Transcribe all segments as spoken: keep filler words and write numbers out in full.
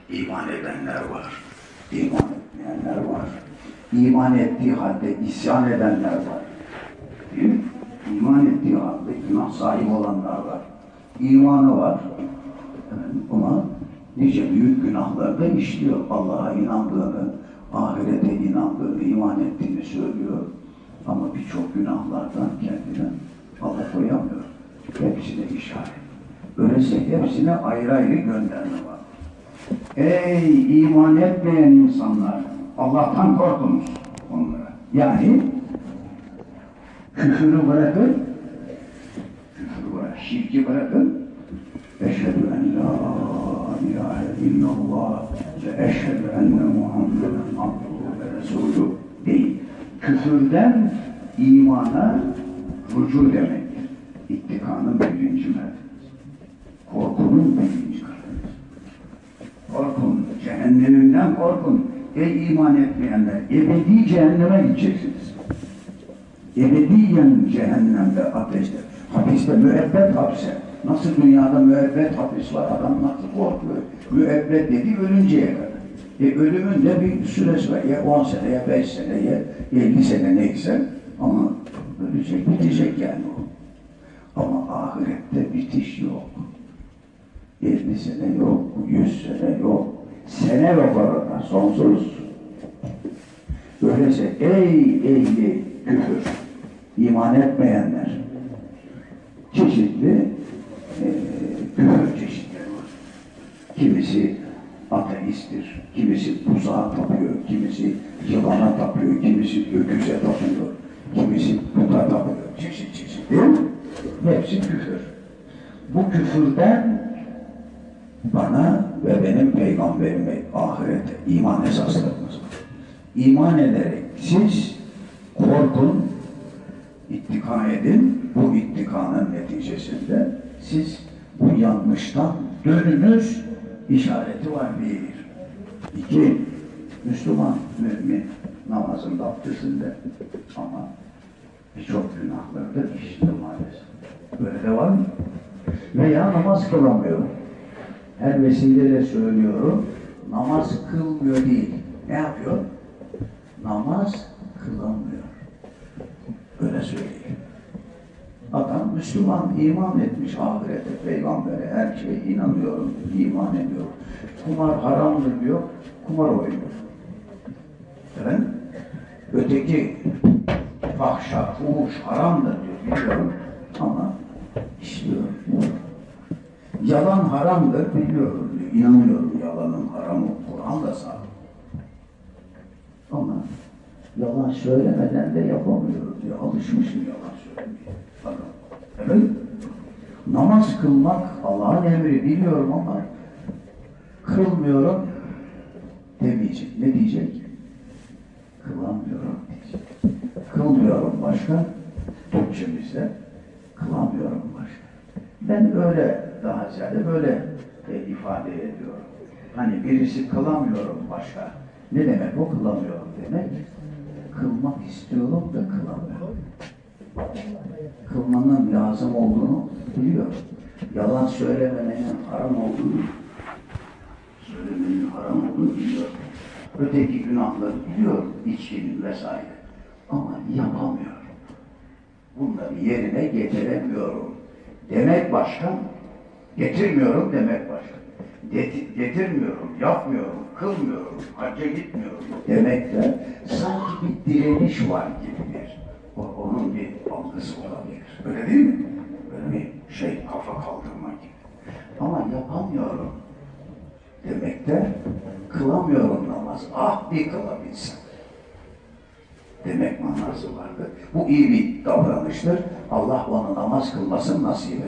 İman edenler var. İman etmeyenler var. İman ettiği halde isyan edenler var. Değil mi? İman ettiği halde günah sahibi olanlar var. İmanı var. Ama nice büyük günahlar da işliyor. Allah'a inandığını, ahirete inandığını, iman ettiğini söylüyor. Ama birçok günahlardan kendini alıkoyamıyor. Hepsine işaret. Öyleyse hepsine ayrı ayrı gönderme var. Ey iman etmeyen insanlar! Allah'tan korkunuz onlara. Yani küfürü bırakın, küfürü bırakın, şirki bırakın. Eşhedü en la ilahe illallah ve eşhedü enne Muhammeden abduhu ve resulü değil. Küfürden imana rücu demektir. İttikanın birinci mertebesi. Korkunun birinci mertebesi. Korkun, cehenneminden korkun. Ey iman etmeyenler, ebedi cehenneme gideceksiniz. Ebediyen cehennemde, ateşte, hapiste, müebbet hapse. Nasıl dünyada müebbet hapis var, adam nasıl korkuyor? Müebbet dedi ölünceye kadar. E ölümün de bir süresi var. Ya on sene, ya beş sene, ya elli sene neyse. Ama ölecek, bitecek yani o. Ama ahirette bitiş yok. elli sene yok, yüz sene yok. Sene yok orada, sonsuz. Öyleyse ey ehli küfür, iman etmeyenler, çeşitli e, küfür çeşitleri var. Kimisi ateisttir, kimisi buzağa tapıyor, kimisi yılana tapıyor, kimisi öküze tapıyor, kimisi puta tapıyor, çeşit çeşit değil mi? Hepsi küfür. Bu küfürden bana ve benim peygamberime ahirete iman esaslarımız var. İman ederek siz korkun, ittika edin, bu ittikanın neticesinde siz bu yanlıştan dönünüz işareti var bir. İki, Müslüman, mümin namazında, abdestinde ama birçok günahlarda işliyor maalesef. Böyle de var mı? Veya namaz kılamıyor. Her vesileyle söylüyorum, namaz kılmıyor değil. Ne yapıyor? Namaz kılamıyor. Öyle söyleyeyim. Adam Müslüman, iman etmiş ahirete, peygambere, her şeye inanıyorum, iman ediyorum. Kumar haramdır diyor, kumar oynuyor. Efendim? Öteki fahşa, fuhuş haramdır diyor, biliyorum ama işliyor. Yalan haramdır, biliyorum diyor, inanıyorum yalanın haramı, Kur'an da sağ. Ama yalan söylemeden de yapamıyoruz diyor, alışmışım yalan söylemeye. Bakın, evet, namaz kılmak Allah'ın emri biliyorum ama kılmıyorum demeyecek. Ne diyecek? Kılamıyorum diyecek. Kılmıyorum başka, Türkçemizde kılamıyorum başka. Ben öyle daha ziyade böyle e, ifade ediyorum. Hani birisi kılamıyorum başka. Ne demek o kılamıyorum demek? Kılmak istiyorum da kılamıyorum. Kılmanın lazım olduğunu biliyorum. Yalan söylemenin haram olduğunu, söylemenin haram olduğunu biliyorum. Öteki günahları biliyorum, içkinin vesaire. Ama yapamıyorum. Bunları yerine getiremiyorum. Demek başka, getirmiyorum demek başka. Getirmiyorum, yapmıyorum, kılmıyorum, hacca gitmiyorum demek de sanki bir direniş var gibidir. O, onun bir algısı olabilir. Öyle değil mi? Böyle bir şey, kafa kaldırma gibi. Ama yapamıyorum demek de kılamıyorum namaz. Ah bir kılabilsem demek manası vardır. Bu iyi bir davranıştır. Allah ona namaz kılmasını nasip eder.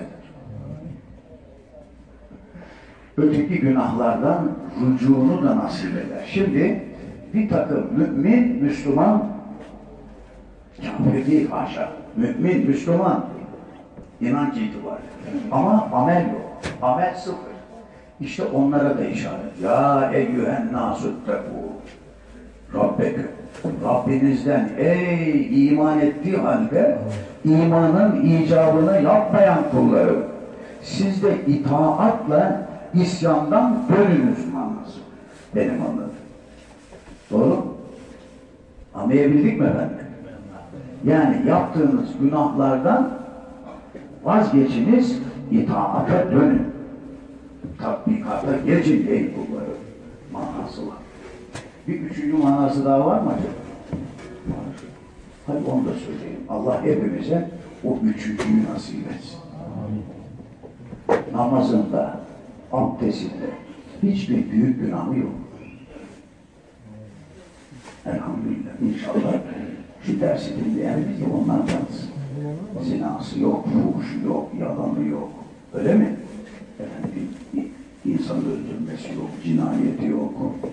Öteki günahlardan rücuğunu da nasip eder. Şimdi bir takım mümin, Müslüman, kafir değil haşa, mümin, Müslüman, inanç itibariyle. Ama amel yok. Amel sıfır. İşte onlara da işaret. Ya eyyühen nâsüttekû Rabbeküm. Rabbinizden ey iman ettiği halde imanın icabını yapmayan kulları siz de itaatla isyandan dönünüz manası. Benim anladığım. Doğru mu? Anlayabildik mi efendim? Yani yaptığınız günahlardan vazgeçiniz, itaata dönün. Tatbikata geçin ey kulları manası var. Bir üçüncü manası daha var mı acaba? Var. Hadi onu da söyleyeyim. Allah hepimize o üçüncüyü nasip etsin. Namazında, abdestinde hiçbir büyük günahı yok. Elhamdülillah. İnşallah şu dersi dinleyen biz de onlardanız. Zinası yok, fuhuşu yok, yalanı yok. Öyle mi? Efendim, insan öldürmesi yok, cinayeti yok.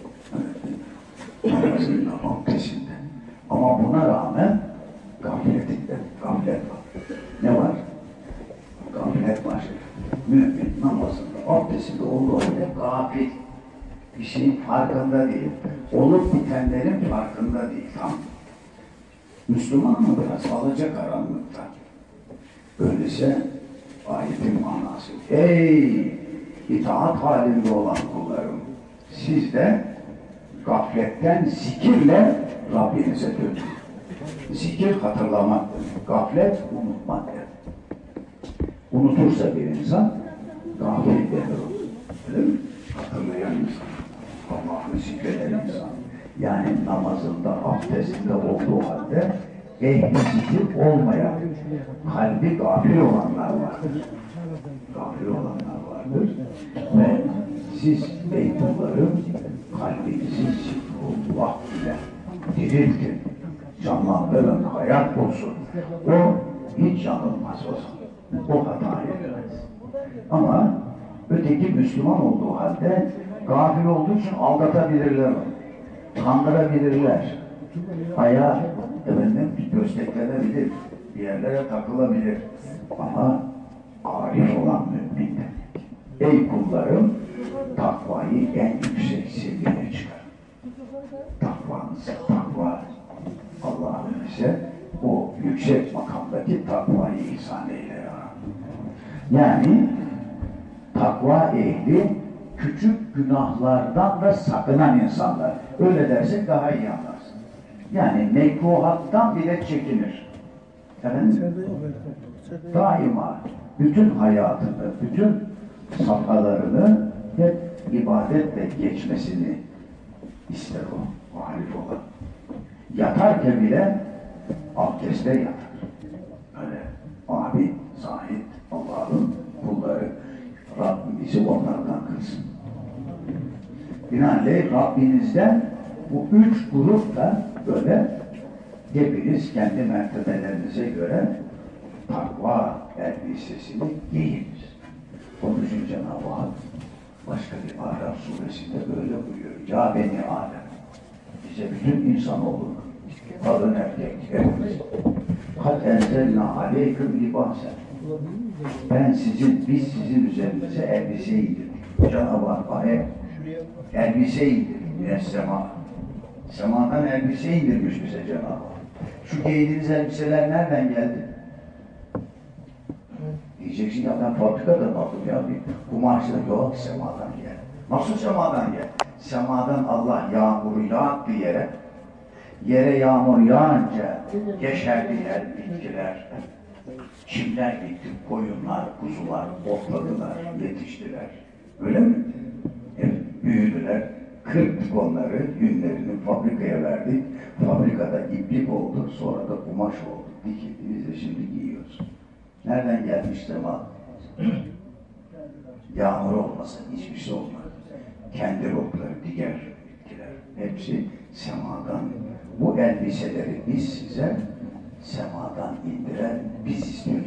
Evet. Namazında, abdestinde. Ama buna rağmen gafletinde, gaflet var. Ne var? Gaflet var. Mümin namazında, abdestinde olduğu halde gafil. Bir şeyin farkında değil. Olup bitenlerin farkında değil. Tam. Müslüman mı biraz alacakaranlıkta? Öyleyse ayetin manası. Ey itaat halinde olan kullarım! Siz de gafletten zikirle Rabbinize dönün. Zikir hatırlamak, gaflet unutmak. Unutursa bir insan gafil denir. Öyle mi? Hatırlayan insan. Allah'ını zikreden insan. Yani namazında, abdestinde olduğu halde ehli zikir olmayan, kalbi gafil olanlar vardır. Gafil olanlar vardır. Ve siz ey kullarım kalbinizi zikrullah ile diriltin. Canlandırın, hayat bulsun. O hiç yanılmaz o zaman. O hata etmez. Ama öteki Müslüman olduğu halde gafil olduğu için aldatabilirler onu. Kandırabilirler. Ayağı efendim gösteklenebilir. Bir yerlere takılabilir. Ama arif olan mümin de. Ey kullarım takvayı en yüksek seviyeye çıkar. Takvanız, takva Allah'ın bize o yüksek makamdaki takvayı ihsan eyle ya. Yani takva ehli küçük günahlardan da sakınan insanlar. Öyle dersek daha iyi anlarsın. Yani mekruhattan bile çekinir. Efendim? Daima bütün hayatını, bütün safhalarını hep ibadetle geçmesini ister o, o halif olan. Yatarken bile abdestte yatar. Öyle abi, zahid, Allah'ın kulları. Rabbim bizi onlardan kılsın. Binaenaleyh Rabbinizden bu üç grup da böyle hepiniz kendi mertebelerinize göre takva elbisesini giyiniz. Onun için Cenab-ı Hak başka bir Araf suresinde böyle buyuruyor. Ya beni Adem, bize bütün insanoğlunu, kadın erkek, hepimiz kad enzelna aleyküm libasen. Ben sizin, biz sizin üzerinize elbise indirdik. Cenab-ı Hak ayet, elbise indirdik. Mines sema. Semadan elbise indirmiş bize Cenab-ı Hak. Şu giydiğiniz elbiseler nereden geldi? Diyeceksin ya ben fabrikadan aldım ya bir kumaşla yok semadan gel. Nasıl semadan gel? Semadan Allah yağmuru yağdı yere. Yere yağmur yağınca yeşerdiler bitkiler. Çimler bitti, koyunlar, kuzular otladılar, yetiştiler. Öyle mi? Evet, büyüdüler. Kırptık onları, yünlerini fabrikaya verdik. Fabrikada iplik oldu, sonra da kumaş oldu. Dikildi, biz de şimdi giyiyoruz. Nereden gelmiş sema? Yağmur olmasa hiçbir şey olmaz. Kendi rotları, diğer bitkiler, hepsi semadan. Bu elbiseleri biz size semadan indiren biz istiyoruz.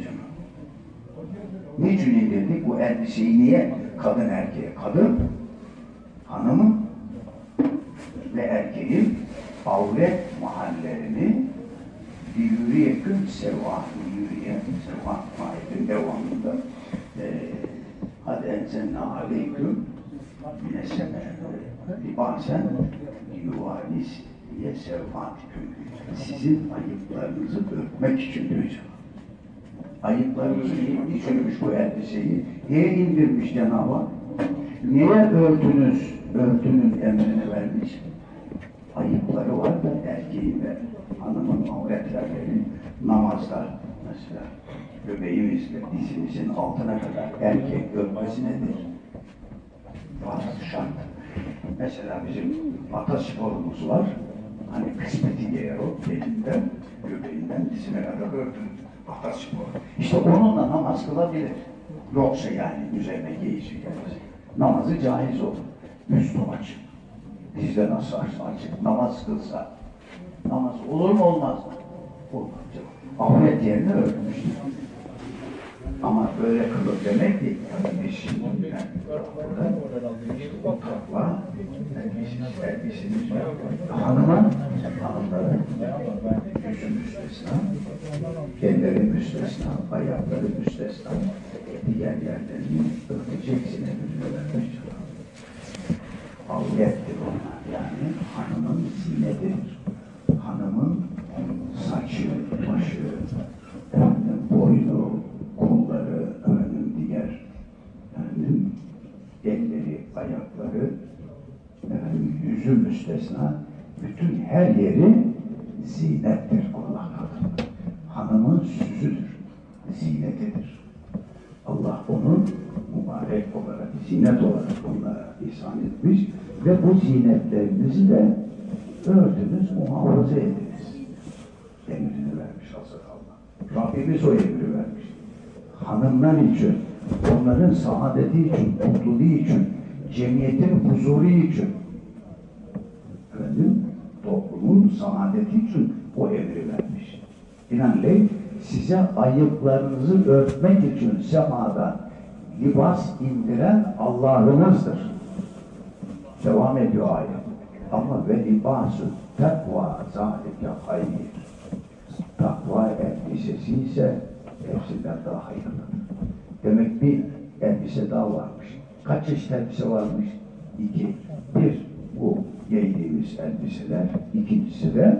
Niçin indirdik bu elbiseyi? Niye? Kadın erkeğe. Kadın, hanımın ve erkeğin avret mahallerini yürüyekün sevah, yürüyen sevah ayetin devamında hadi enzenna aleyküm mineseme libasen yuvalis diye sevvatiküm sizin ayıplarınızı örtmek için diyor. Ayıplarınızı niye düşünmüş bu elbiseyi? Niye indirmiş Cenab-ı Hak? Niye örtünüz, örtünün emrini vermiş? Ayıpları var da erkeğin ve hanımın avretlerinin namazda mesela göbeğimizle dizimizin altına kadar erkek görmesi nedir? Bazı şart. Mesela bizim atasporumuz var. Hani kısmeti giyer o belinden, göbeğinden dizine kadar örtün. Ataspor. İşte onunla namaz kılabilir. Yoksa yani üzerine giysi gelmez. Namazı caiz olur. Üstü açık. Dizden asar açık. Namaz kılsa. Namaz olur mu olmaz mı? Olur. Avret yerini örtmüştür. Ama böyle kılır demek değil. Tabii biz şimdi yani burada işte o takva elbisiniz, elbisiniz hanıma, hanımların yüzü müstesna, elleri müstesna, ayakları müstesna, diğer yerlerini örteceksin emrine vermiş. Avrettir onlar. Yani hanımın zinetidir. Hanımın saçı, başı, efendim, boynu, kolları, efendim, diğer efendim, elleri, ayakları, efendim, yüzü müstesna, bütün her yeri zinettir Allah katında. Hanımın süsüdür, zinetidir. Allah onu mübarek olarak, zinet olarak onlara ihsan etmiş ve bu zinetlerinizi de örtünüz, muhafaza ediniz. Emrini vermiş Hazreti Allah. Rabbimiz o emri vermiş. Hanımlar için, onların saadeti için, mutluluğu için, cemiyetin huzuru için, efendim, toplumun saadeti için o emri vermiş. Binaenaleyh size ayıplarınızı örtmek için semadan libas indiren Allah'ınızdır. Devam ediyor ayet. Ama ve libası takva zâlike hayır. Takva elbisesi ise hepsinden daha hayırlıdır. Demek bir elbise daha varmış. Kaç çeşit elbise varmış? İki. Bir, bu giydiğimiz elbiseler. İkincisi de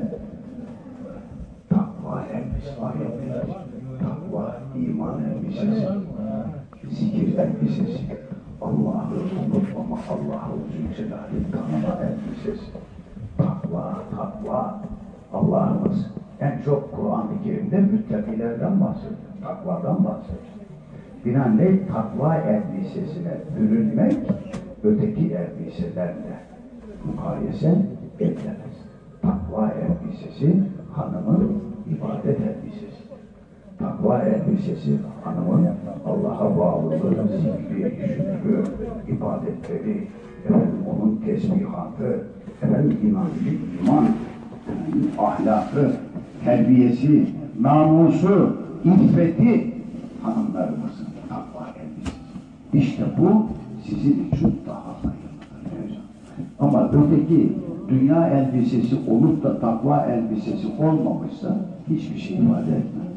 takva elbisesi. Ayetler. Takva, iman elbisesi. Zikir elbisesi. Allah'ı unutmama, Allah'ı zülcelal'i tanıma elbisesi. Takva, takva. Allah'ımız en çok Kur'an-ı Kerim'de müttakilerden bahsediyor. Takvadan bahsediyor. Binaenaleyh takva elbisesine bürünmek öteki elbiselerle mukayese edilemez. Takva elbisesi hanımın ibadet elbisesi. Takva elbisesi hanımın Allah'a bağlılığı, zikri, şükrü, ibadetleri, efendim, onun tesbihatı, efendim, inancı, iman, efendim, ahlakı, terbiyesi, namusu, iffeti hanımlarımızın takva elbisesi. İşte bu sizin için daha hayırlıdır. Ama öteki dünya elbisesi olup da takva elbisesi olmamışsa hiçbir şey ifade etmez.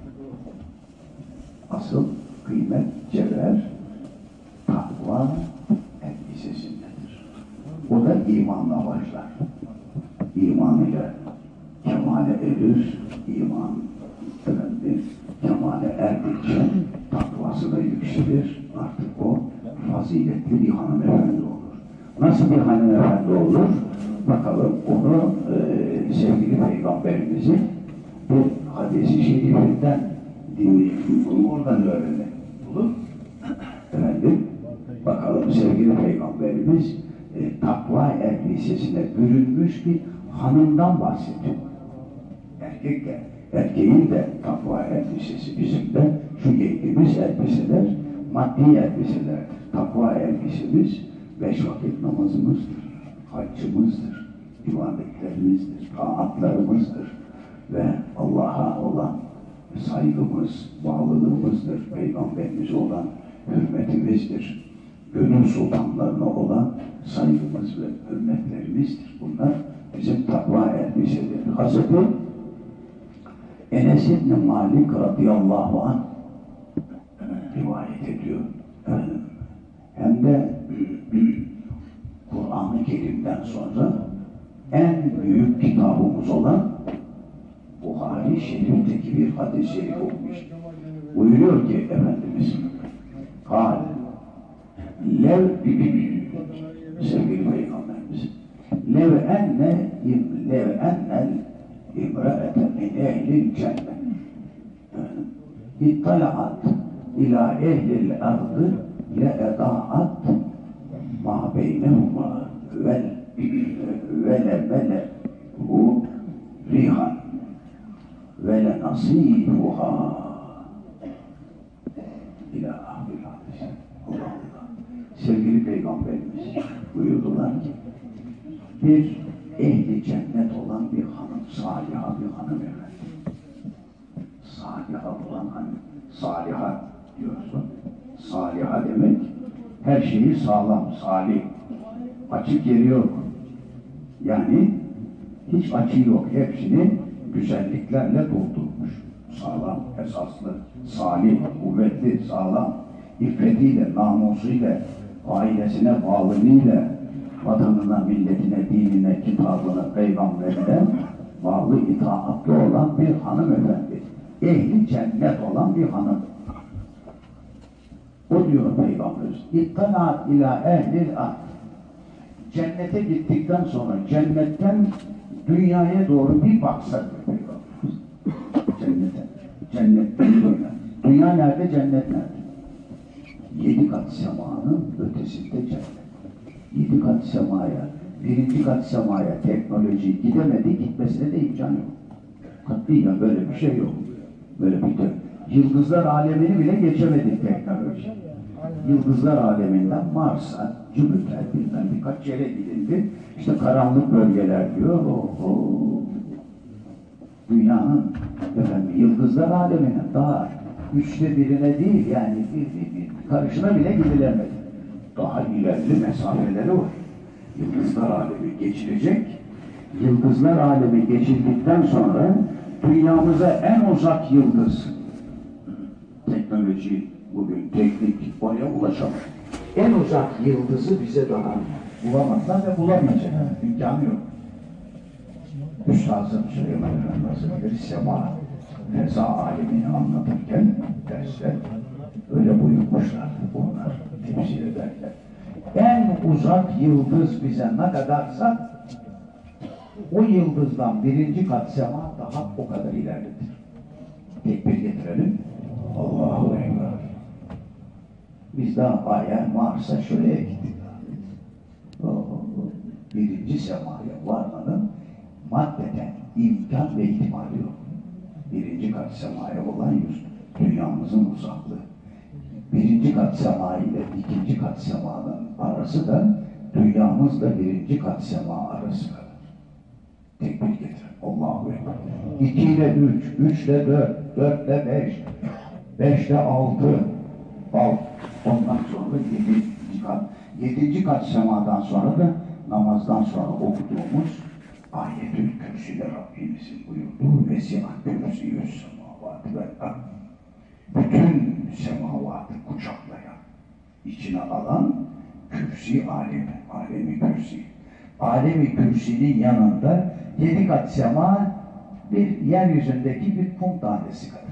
Asıl kıymet, cevher, takva elbisesindedir. O da imanla başlar. İman ile kemale erir, iman efendim, kemale erdikçe takvası da yükselir. Artık o faziletli bir hanımefendi olur. Nasıl bir hanımefendi olur? Bakalım onu e, sevgili Peygamberimizin bir hadisi şerifinden dinleyelim. Bunu oradan öğrenelim. Olur. Efendim, bakalım sevgili Peygamberimiz e, takva elbisesine bürünmüş bir hanımdan bahsediyor. Erkek de, erkeğin de takva elbisesi bizim de şu giydiğimiz elbiseler maddi elbiseler. Takva elbisemiz beş vakit namazımızdır, haccımızdır, ibadetlerimizdir, taatlarımızdır ve Allah'a olan saygımız, bağlılığımızdır, Peygamberimize olan hürmetimizdir, gönül sultanlarına olan saygımız ve hürmetlerimizdir. Bunlar bizim takva elbiseleri. Hazreti Enes İbni Malik radıyallahu anh rivayet ediyor. Hem de Kur'an-ı Kerim'den sonra en büyük kitabımız olan Buhari Şerif'teki bir hadis-i şerif olmuş. Buyuruyor ki Efendimiz, Kâl, Lev sevgili Peygamberimiz lev enne lev ennel imra'ete min ehlil cennet ittalaat ila ehlil ardı le edaat ma beynehuma vel vele vele hu rihan vele nasibuha ila ahir hadis. Allah Allah. Sevgili Peygamberimiz buyurdular ki bir ehli cennet olan bir hanım, saliha bir hanım efendim. Saliha olan hanım, saliha diyorsun. Saliha demek her şeyi sağlam, salih. Açık yeri yok. Yani hiç açığı yok. Hepsini güzelliklerle doldurmuş. Sağlam, esaslı, salih, kuvvetli, sağlam. İffetiyle, namusuyla, ailesine bağlılığıyla, vatanına, milletine, dinine, kitabına, peygamberine bağlı, itaatli olan bir hanımefendi. Ehli cennet olan bir hanım. O diyor Peygamberimiz. İttanaat ila ehlil ard. Cennete gittikten sonra cennetten dünyaya doğru bir baksa diyor Peygamberimiz. Cennete. Cennetten dünya. Dünya nerede? Cennet nerede? Yedi kat semanın ötesinde cennet. Yedi kat semaya, birinci kat semaya teknoloji gidemedi, gitmesine de imkan yok. Katliyen böyle bir şey yok. Böyle bir de yıldızlar alemini bile geçemedik teknoloji. Yıldızlar aleminden Mars'a, Jüpiter bilmem birkaç yere gidildi. İşte karanlık bölgeler diyor. O, o dünyanın efendim, yıldızlar alemine daha üçte birine değil yani bir, bir, bir karışına bile gidilemedi. Daha ilerli mesafeleri var. Yıldızlar alemi geçirecek. Yıldızlar alemi geçildikten sonra dünyamıza en uzak yıldız. Teknoloji bugün teknik oraya ulaşamaz. En uzak yıldızı bize daha bulamazlar ve bulamayacak. İmkanı yok. Üstazım Süleyman Efendi Hazretleri sema, feza alemini anlatırken derste öyle buyurmuşlar. Onlar temsil ederler. En uzak yıldız bize ne kadarsa o yıldızdan birinci kat sema daha o kadar ilerledir. Tekbir getirelim. Allahu Ekber. Biz daha bayağı Mars'a şuraya gittik. O, birinci semaya varmanın maddeten imkan ve ihtimali yok. Birinci kat semaya olan yüz, dünyamızın uzaklığı. Birinci kat sema ile ikinci kat semanın arası da dünyamızla birinci kat sema arası kadar. Tekbir getirin. Allahu Ekber. İki ile üç, üç ile dört, dört ile beş, beş ile altı, alt. Ondan sonra yedinci kat. Yedinci kat semadan sonra da namazdan sonra okuduğumuz Ayetül Kürsü'yle Rabbimizin buyurduğu Vesi'an kürsüyü semavatı vel ard. Bütün semavatı kucaklayan, içine alan kürsi alemi, alemi kürsi. Alemi kürsinin yanında yedi kat sema bir yeryüzündeki bir kum tanesi kadar.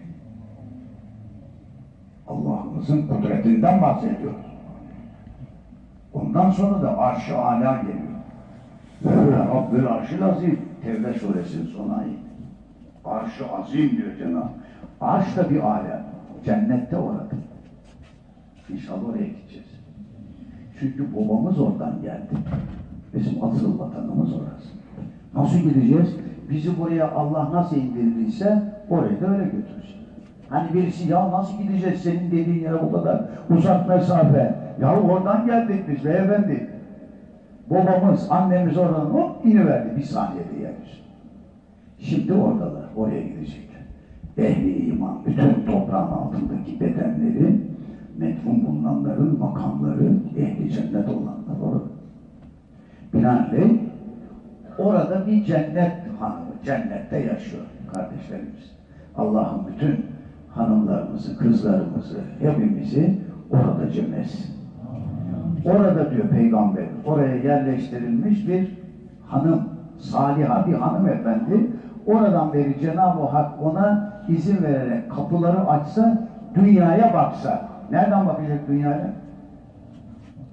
Allah'ımızın kudretinden bahsediyoruz. Ondan sonra da arş-ı âlâ geliyor. Böyle Rabbül Arş-ı Azim, Tevbe suresinin son ayeti. Arş-ı Azim diyor Cenab-ı. Arş da bir alem. Cennette orada. İnşallah oraya gideceğiz. Çünkü babamız oradan geldi. Bizim asıl vatanımız orası. Nasıl gideceğiz? Bizi buraya Allah nasıl indirdiyse oraya da öyle götürecek. Hani birisi ya nasıl gideceğiz senin dediğin yere o kadar uzak mesafe. Ya oradan geldik biz beyefendi. Babamız, annemiz oradan hop iniverdi bir saniyede yeryüzü. Şimdi oradalar, oraya gidecekler. Ehli iman, bütün toprağın altındaki bedenleri, metfun bulunanların makamları, ehli cennet olanlar orada. Binaenaleyh orada bir cennet hanımı, cennette yaşıyor kardeşlerimiz. Allah'ın bütün hanımlarımızı, kızlarımızı, hepimizi orada cem etsin. Orada diyor Peygamber, oraya yerleştirilmiş bir hanım, saliha bir hanımefendi. Oradan beri Cenab-ı Hak ona izin vererek kapıları açsa, dünyaya baksa. Nereden bakacak dünyaya?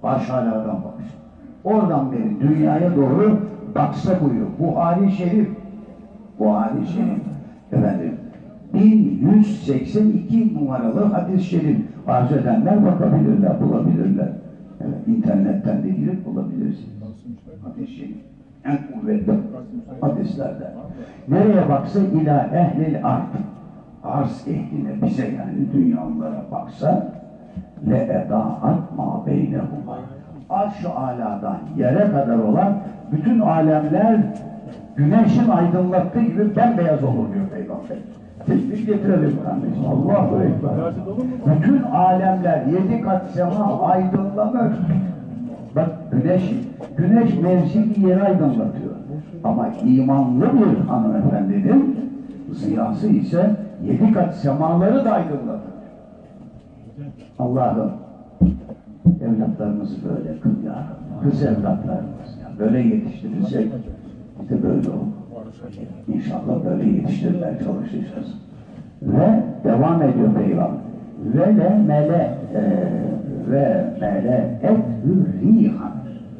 Aşağılardan bakış. Oradan beri dünyaya doğru baksa buyuruyor. Buhari Şerif. Buhari Şerif. Efendim, bin yüz seksen iki numaralı hadis-i şerif. Arzu edenler bakabilirler, bulabilirler. Evet, internetten de girip bulabiliriz. Hadis-i şerif. En kuvvetli hadislerden. Nereye baksa ila ehlil ard. Arz ehline, bize yani dünyalara baksa le edaat ma beynehuma. Arş-ı aladan yere kadar olan bütün alemler güneşin aydınlattığı gibi bembeyaz olur diyor Peygamber. Teşbih getirelim kardeşim. Allahu Ekber. Bütün alemler yedi kat sema aydınlanır. Bak güneş, güneş mevzi bir yeri aydınlatıyor. Ama imanlı bir hanımefendinin ziyası ise yedi kat semaları da aydınlatır. Allah'ım evlatlarımızı böyle kıl ya. Kız evlatlarımız ya. Böyle yetiştirirsek işte böyle olur. İnşallah böyle yetiştirmeye çalışacağız. Ve devam ediyor Peygamber. Ve le mele e, ve mele ethü rihan.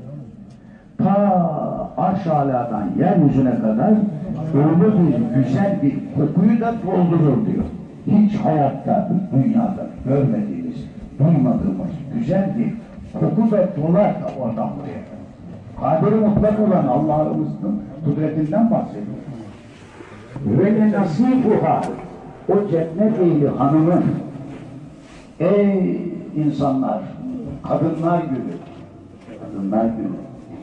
Ta aşağılardan yeryüzüne kadar öyle bir güzel bir kokuyu da doldurur diyor. Hiç hayatta, dünyada görmediğimiz, duymadığımız güzel bir koku da dolar da oradan buraya. Kaderi mutlak olan Allah'ımızın kudretinden bahsediyor. Ve ne nasibuha, o cennet ehli hanımın, ey insanlar, kadınlar günü, kadınlar günü,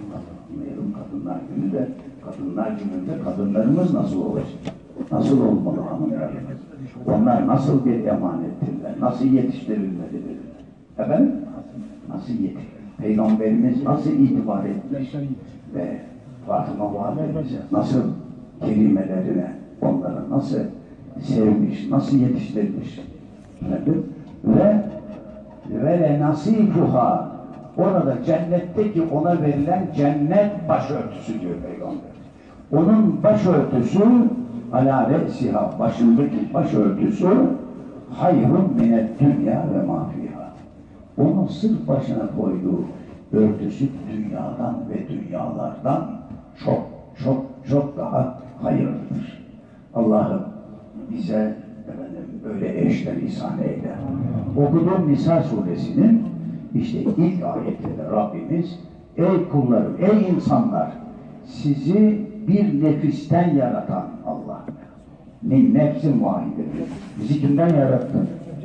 kadınlar günü de, kadınlar gününde kadınlarımız nasıl olacak? Nasıl olmalı hanımlarımız? Onlar nasıl bir emanettirler? Nasıl yetiştirilmelidir? Efendim? Nasıl yetiştirilmelidir? Peygamberimiz nasıl itibar etmiş ve Fatıma Validemize nasıl kelimelerine onları nasıl sevmiş, nasıl yetiştirmiş efendim? ve ve le nasifuha, orada cennetteki ona verilen cennet başörtüsü diyor Peygamber. Onun başörtüsü ala re'siha, başındaki başörtüsü hayrun minet dünya ve mafiha. Onun sırf başına koyduğu örtüsü dünyadan ve dünyalardan çok çok çok daha hayırlıdır. Allah'ım bize efendim, böyle eşler ihsan eyle. Okuduğum Nisa suresinin işte ilk ayetinde Rabbimiz ey kullarım, ey insanlar, sizi bir nefisten yaratan Allah. Min nefsin vahidedir. Bizi kimden yarattı?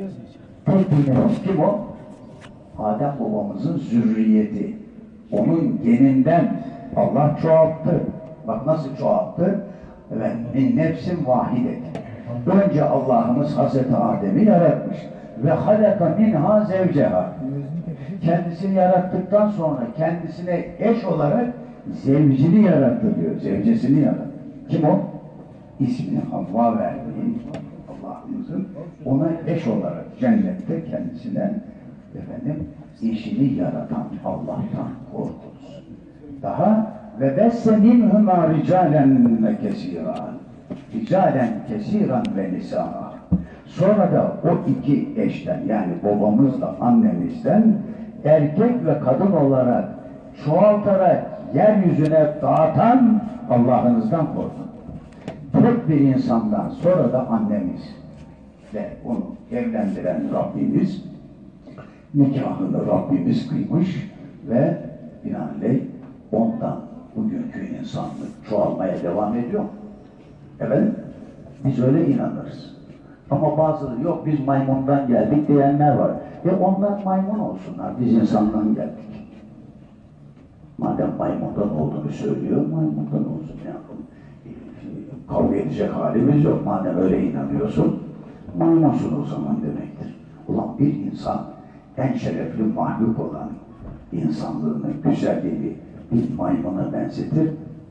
Tek bir nefis. Kim o? Adem babamızın zürriyeti. Onun geninden Allah çoğalttı. Bak nasıl çoğalttı? Evet, min nefsin vahidedir. Önce Allah'ımız Hazreti Adem'i yaratmış. Ve halaka minha zevceha. Kendisini yarattıktan sonra kendisine eş olarak zevcini yarattı diyor. Zevcesini yarattı. Kim o? İsmini Havva verdiği Allah'ımızın ona eş olarak cennette kendisine efendim eşini yaratan Allah'tan korkunuz. Daha ve besse minhuma ricalen ve kesiran. Ricalen kesiran ve nisaa. Sonra da o iki eşten yani babamızla annemizden erkek ve kadın olarak çoğaltarak yeryüzüne dağıtan Allah'ınızdan korkun. Tek bir insandan sonra da annemiz ve onu evlendiren Rabbimiz, nikahını Rabbimiz kıymış ve binaenaleyh ondan bugünkü insanlık çoğalmaya devam ediyor. Evet, biz öyle inanırız. Ama bazıları yok biz maymundan geldik diyenler var. E onlar maymun olsunlar, biz insandan geldik. Madem maymundan olduğunu söylüyor, maymundan olsun. Yani, kavga edecek halimiz yok. Madem öyle inanıyorsun, maymunsun o zaman demektir. Ulan bir insan en şerefli mahluk olan insanlığını, güzelliğini bir maymuna benzetir.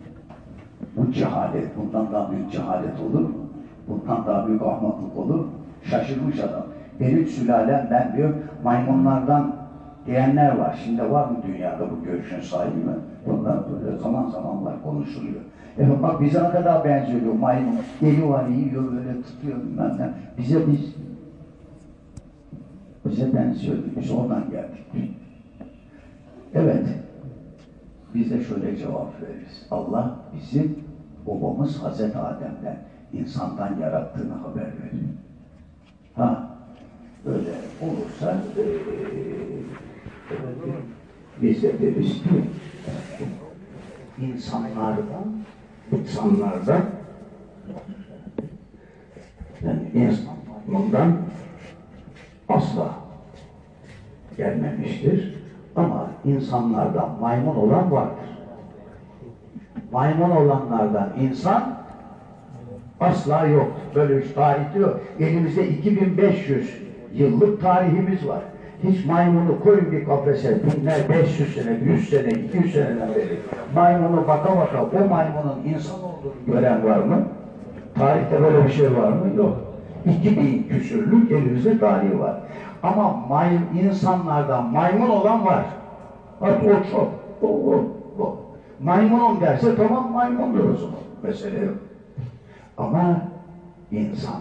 Bu cehalet, bundan daha büyük cehalet olur mu? Bundan daha büyük ahmaklık olur. Şaşırmış adam. Benim sülalem ben diyor maymunlardan diyenler var. Şimdi var mı dünyada bu görüşün sahibi mi? Bunlar böyle zaman zaman var konuşuluyor. Evet bak bize ne kadar benziyor maymun. Geliyor yiyor böyle tutuyor bilmem ne. Bize biz bize benziyor. Biz oradan geldik. Evet, biz de şöyle cevap veririz. Allah bizim babamız Hazreti Adem'den, insandan yarattığını haber verir. Ha, öyle olursa ee, evet, biz de deriz ki insanlardan insanlardan yani insanlardan asla gelmemiştir. Ama insanlardan maymun olan vardır. Maymun olanlardan insan asla yoktur. Böyle bir tarih yok. Elimizde iki bin beş yüz yıllık tarihimiz var. Hiç maymunu koyun bir kafese, binler, beş yüz sene, yüz sene, iki yüz seneden beri maymunu baka baka o maymunun insan olduğunu gören var mı? Tarihte böyle bir şey var mı? Yok. iki bin küsürlük elimizde tarihi var. Ama may, insanlardan maymun olan var. Bak o çok. O, o, o. Maymunum derse tamam maymundur o zaman. Mesele yok. Ama insan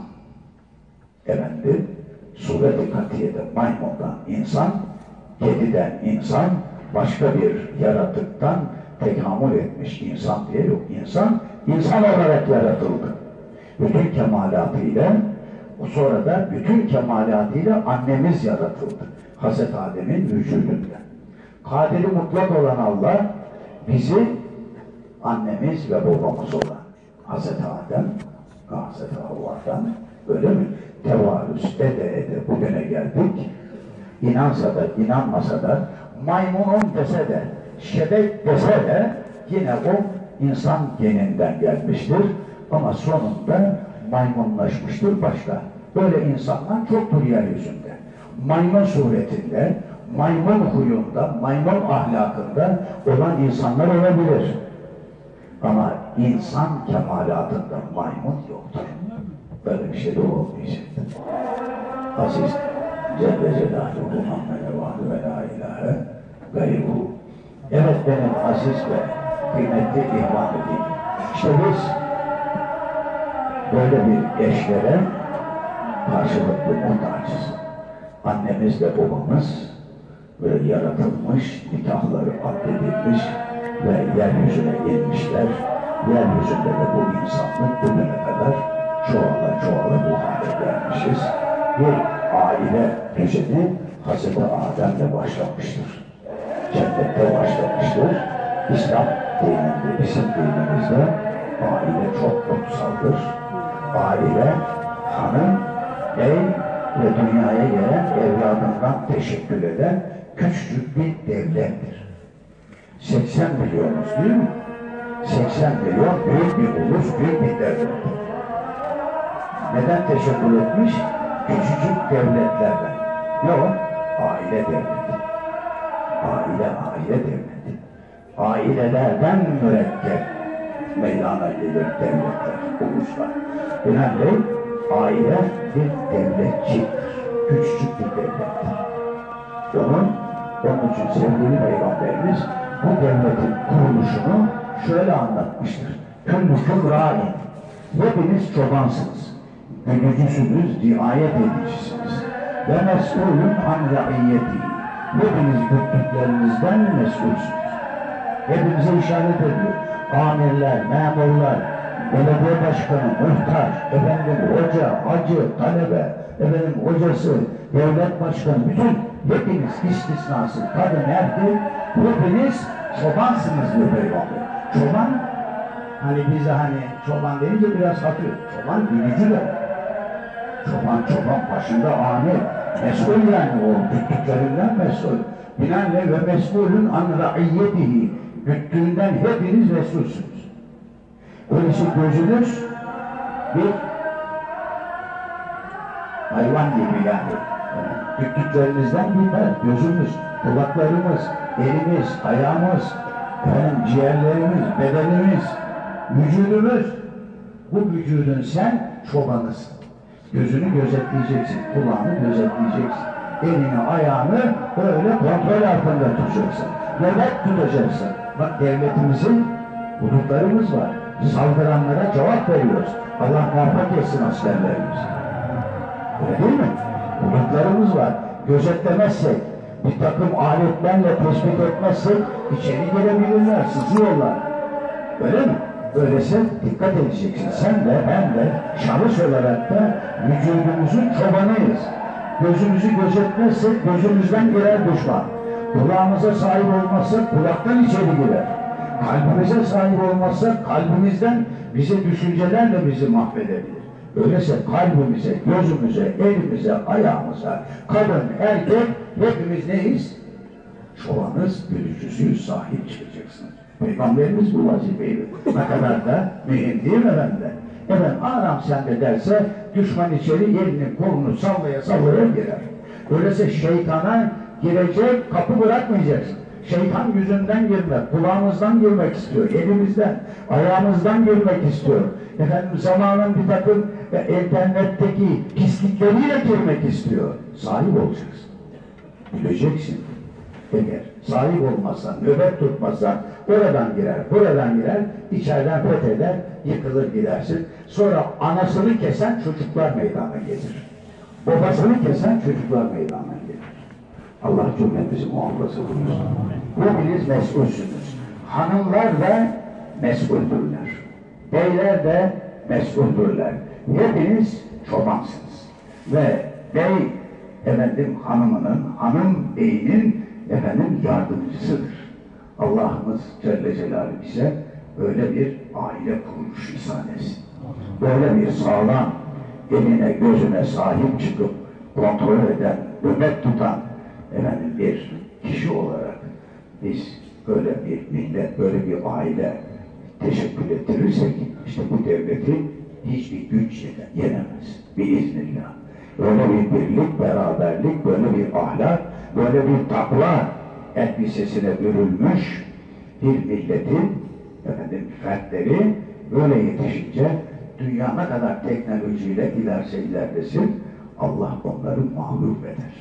efendim suret-i katiyede maymundan insan, kediden insan, başka bir yaratıktan tekamül etmiş insan diye yok. İnsan, insan olarak yaratıldı. Bütün kemalatıyla, sonra da bütün kemalatıyla annemiz yaratıldı. Hazreti Adem'in vücudunda. Kadiri mutlak olan Allah, bizi annemiz ve babamız olan Hazreti Adem, Hazreti Havva'dan, öyle mi? Tevarüz ede ede bugüne geldik. İnansa da inanmasa da, maymunum dese de, şebek dese de yine o insan geninden gelmiştir. Ama sonunda maymunlaşmıştır başka. Böyle insanlar çoktur yeryüzünde. Maymun suretinde, maymun huyunda, maymun ahlakında olan insanlar olabilir. Ama insan kemalatında maymun yoktur. Böyle bir şey de olmayacaktır. Aziz Celle Celaluhu Muhammed Vahdu ve La İlahe Gayruhu. Evet benim aziz ve kıymetli ihvan edeyim. İşte biz böyle bir eşlere karşılıklı muhtacız. Annemiz ve babamız böyle yaratılmış, nikahları addedilmiş ve yeryüzüne inmişler. Yeryüzünde de bu insanlık bugüne kadar çoğala çoğala bu hale gelmişiz. Bir aile düzeni Hazreti Adem'le başlamıştır. Cennette başlamıştır. İslam dininde, bizim dinimizde aile çok kutsaldır. Aile, hanım, bey ve dünyaya gelen evladından teşekkür eden küçük bir devlettir. seksen milyonuz değil mi? seksen milyon büyük bir ulus, büyük bir devlettir. Neden teşekkür etmiş? Küçücük devletlerden. Ne o? Aile devleti. Aile, aile devleti. Ailelerden mürekkep meydana gelir devletler, uluslar. Binaenaleyh aile bir devletçidir. Küçücük bir devlettir. Onun, onun için sevgili Peygamberimiz bu devletin kuruluşunu şöyle anlatmıştır. Küllüküm râin. Hepiniz çobansınız. Güdücüsünüz, riayet edicisiniz. Ve mes'ulün an ra'iyyeti. Hepiniz güttüklerinizden mesulsünüz. Hepinize işaret ediyor. Amirler, memurlar, belediye başkanı, muhtar, efendim hoca, hacı, talebe, efendim hocası, devlet başkanı, bütün hepiniz istisnasız, kadın, erkek, hepiniz çobansınız diyor Peygamber. Çoban, hani bize hani çoban deyince biraz hafif, çoban bilici de. Çoban çoban başında amir, mesul yani o güttüklerinden mesul. Binaenaleyh ve mesulün an ra'iyyetihi, güttüğünden hepiniz mesulsünüz. Öyleyse gözünüz bir hayvan gibi yani. Güttüklerinizden bir gözümüz, kulaklarımız, elimiz, ayağımız, efendim, ciğerlerimiz, bedenimiz, vücudumuz. Bu vücudun sen çobanısın. Gözünü gözetleyeceksin, kulağını gözetleyeceksin. Elini, ayağını böyle kontrol altında tutacaksın. Nöbet tutacaksın. Bak devletimizin hudutlarımız var. Saldıranlara cevap veriyoruz. Allah muvaffak etsin askerlerimizi. Öyle değil mi? Hudutlarımız var. Gözetlemezsek, bir takım aletlerle tespit etmezsek içeri girebilirler, sızıyorlar. Öyle mi? Öyleyse dikkat edeceksin. Sen de ben de şahıs olarak da vücudumuzun çobanıyız. Gözümüzü gözetmezsek gözümüzden girer düşman. Kulağımıza sahip olmazsak kulaktan içeri girer. Kalbimize sahip olmazsak kalbimizden bize düşüncelerle bizi mahvedebilir. Öyleyse kalbimize, gözümüze, elimize, ayağımıza, kadın, erkek hepimiz neyiz? Çobanız, gülücüsüyüz, sahip çıkacaksınız. Peygamberimiz bu vazifeyi ne kadar da mühim değil mi efendim? Efendim anam sende derse düşman içeri elini kolunu sallaya sallaya girer. Öyleyse şeytana girecek kapı bırakmayacaksın. Şeytan yüzünden girmek, kulağımızdan girmek istiyor, elimizden, ayağımızdan girmek istiyor. Efendim zamanın bir takım internetteki pislikleriyle girmek istiyor. Sahip olacaksın. Bileceksin. Eğer sahip olmazsan, nöbet tutmazsan oradan girer, buradan girer, içeriden fetheder, yıkılır gidersin. Sonra anasını kesen çocuklar meydana gelir. Babasını kesen çocuklar meydana gelir. Allah cümlemizi muhafaza buyursun. Hepiniz mesulsünüz. Hanımlar da mesuldürler. Beyler de mesuldürler. Hepiniz çobansınız. Ve bey efendim hanımının, hanım beyinin efendim yardımcısıdır. Allah'ımız Celle Celaluhu bize böyle bir aile kuruluş ihsan etsin. Böyle bir sağlam, eline gözüne sahip çıkıp kontrol eden, nöbet tutan efendim bir kişi olarak biz böyle bir millet, böyle bir aile teşekkür ettirirsek işte bu devleti hiçbir güç yenemez. Biiznillah. Böyle bir birlik, beraberlik, böyle bir ahlak, böyle bir takva elbisesine bürünmüş bir milletin efendim fertleri böyle yetişince dünya ne kadar teknolojiyle ilerse ilerlesin Allah onları mağlup eder.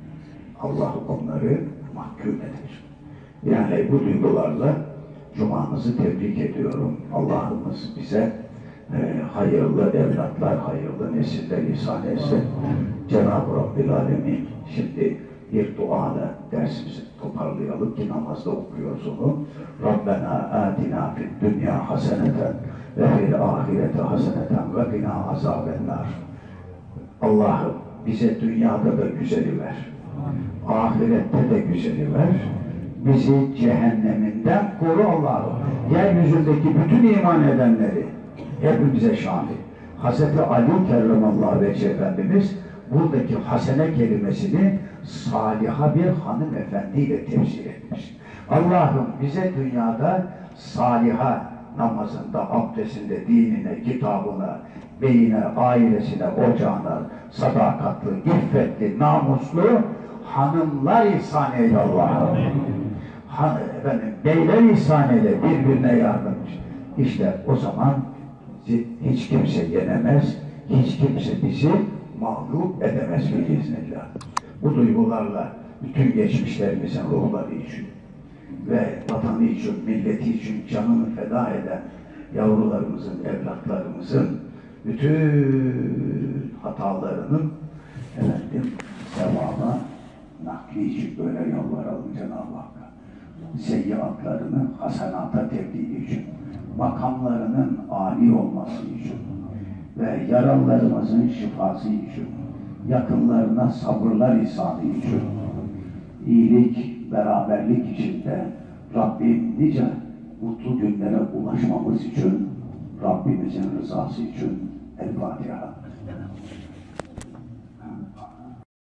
Allah onları mahkum eder. Yani bu duygularla Cuma'nızı tebrik ediyorum. Allah'ımız bize e, hayırlı evlatlar, hayırlı nesiller ihsan etsin. Cenab-ı Rabbil Alemin şimdi bir duayla dersimizi toparlayalım ki namazda okuyoruz onu. Rabbena atina fid dünya haseneten ve fil ahirete haseneten ve qina azabennar. Allah'ım bize dünyada da güzeli ver. Ahirette de güzeli ver. Bizi cehenneminden koru Allah'ım. Yeryüzündeki bütün iman edenleri hepimize şamil. Hazreti Ali Kerramallahu Vecih Efendimiz buradaki hasene kelimesini saliha bir hanımefendiyle tefsir etmiş. Allah'ım bize dünyada saliha namazında, abdestinde, dinine, kitabına, beyine, ailesine, ocağına, sadakatli, iffetli, namuslu hanımlar ihsan eyle Allah'ım. Han, efendim, beyler ihsan eyle, birbirine yardımcı. İşte o zaman hiç kimse yenemez, hiç kimse bizi mağlup edemez biiznillah. Bu duygularla bütün geçmişlerimizin ruhları için ve vatanı için, milleti için canını feda eden yavrularımızın, evlatlarımızın bütün hatalarının efendim sevaba nakli için böyle yalvaralım Cenab-ı Hakk'a. Seyyiatlarını hasenata tebdili için, makamlarının âli olması için ve yaralılarımızın şifası için, yakınlarına sabırlar ihsanı için, iyilik, beraberlik içinde Rabbim nice mutlu günlere ulaşmamız için, Rabbimizin rızası için El Fatiha.